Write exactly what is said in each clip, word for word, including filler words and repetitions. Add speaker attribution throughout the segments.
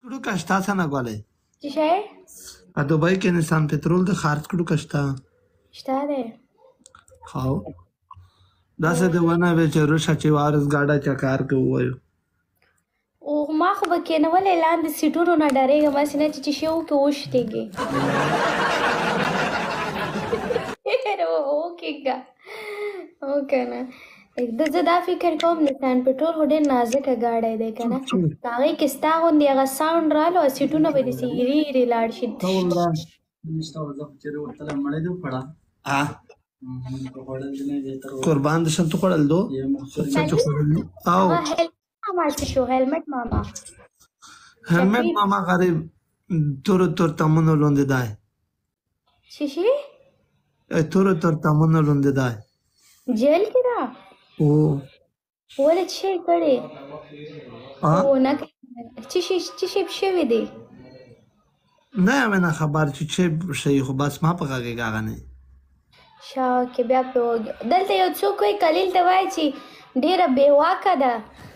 Speaker 1: کړو که شته څنګه ګولې
Speaker 2: څه شی
Speaker 1: په دوبۍ کې نسان پټرول د خارج کړو که شته
Speaker 2: شته دی
Speaker 1: خو داسې د ونه وی چې روشه چې وارس ګاډه چکار کې ووایو
Speaker 2: او ما خو به کېنولې لاندې سیټونو نه ډارېږم هسې نه چې چې شی وکړي وشتېږي وکېږه هو که نه د زه دا فکر کوم د سان پټرول خو ډېر نازکه ګاډی دی که نه په هغې کې ستا غوندې هغه ساونډ رالو او سیټونه به داسې ایرې ایرې لاړ شي
Speaker 1: قربان د شم تو خوړل دو او
Speaker 2: ماما څه شو هیلمټ ماما
Speaker 1: هیلمټ ماما غریب تور تور تمنو لوندې دی
Speaker 2: څه شي
Speaker 1: تور تور تمنو لوندې دی
Speaker 2: جیل کې ده
Speaker 1: او
Speaker 2: ولې څه شی کړی او نه څه شی څه شی شوی دی
Speaker 1: نه یم نه خبر چې څه شی خو بس ما په غږېږه هغه نه
Speaker 2: شا کې بیا پرې وږي دلته یو څوک وایي کلیل ته وایي چې ډېره بېواکه ده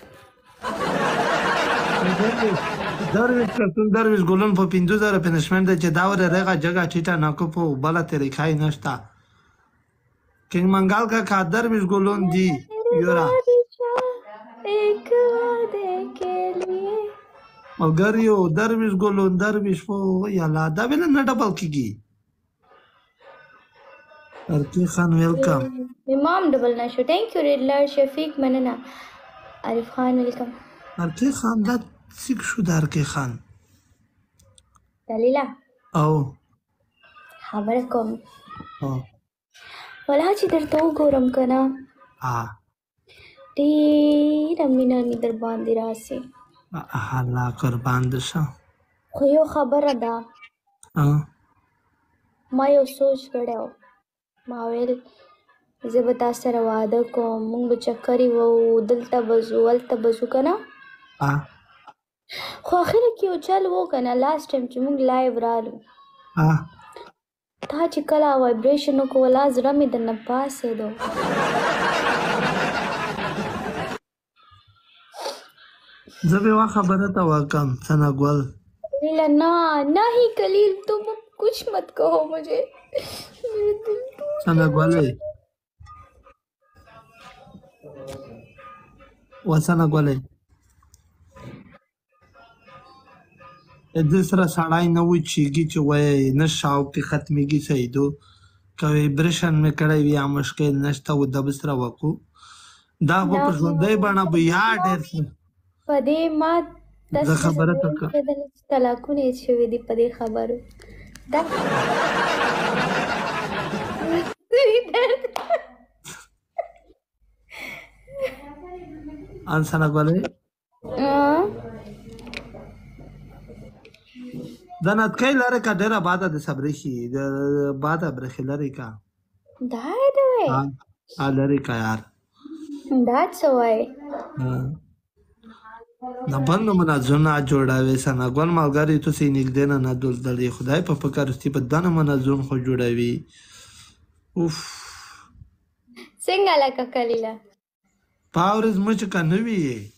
Speaker 1: درویش کلتون درویش ګلون په پنځه زره پنشمنټ دی چې دا ورې رغه جګه ټیټه ناکو په بله طریقه یې نشته کنگ منگال کا کا درویش گلون دی یورا
Speaker 2: ایک وعدے کے لیے
Speaker 1: مگر یو درویش گلون درویش پو یالا دا بیلا نا ڈبل کی گی ارکی خان ویلکم
Speaker 2: امام ڈبل نشو تhank you ریڈلر شفیق مننا عارف خان ویلکم
Speaker 1: ارکی خان دا سیک شو دا ارکی خان
Speaker 2: دلیلا
Speaker 1: او
Speaker 2: خبر کوم
Speaker 1: او
Speaker 2: ولا چې درته وګورم که نه ډېره مینه مې در باندې راسي
Speaker 1: الله قربان دې شم
Speaker 2: خو یو خبره ده ما یو سوچ کړی و ما ویل زه به تا سره واده کوم موږ به چکرې وو دلته به ځو هلته به ځو که نه خو اخره کې یو چل و که نه لاست ټایم چې موږ لایو رالو تا چې کله وایبریشن وکړو ولا زړه مې درنه پاڅېدو
Speaker 1: زه به یوه خبره ته وکړم ثنا ګل
Speaker 2: لیلا نه نه ہی کلیل تم کچھ مت کہو مجھے
Speaker 1: ثنا ګلې و ثنا ګلې د سره سړی نه وچېږي چې وایي نه شاوقې ختمېږي سیدو که ویبریشن مې کړی وي یا مشکل نشته و د به سره وکړو دا خو په ژوندۍ بڼه به یا ډېر
Speaker 2: په دې ما
Speaker 1: زه خبره ته کړم
Speaker 2: طلاقونه یې شوي دي په دې خبرو ان ثنا ګلې د نتکۍ لرې که ډېره باده د صبرېښي د باده برېښې لرې که دا ده وایي
Speaker 1: لرې که یار
Speaker 2: دا څه وایي
Speaker 1: نه بند منظونه جوړوي ثنا ګل ملګري تاسې نږدې نه نه دلدلې خدای په فکر استي په دنه منظون خو جوړوي اوف
Speaker 2: څنګه لکه کلیله
Speaker 1: په ورځ مچ که نه وي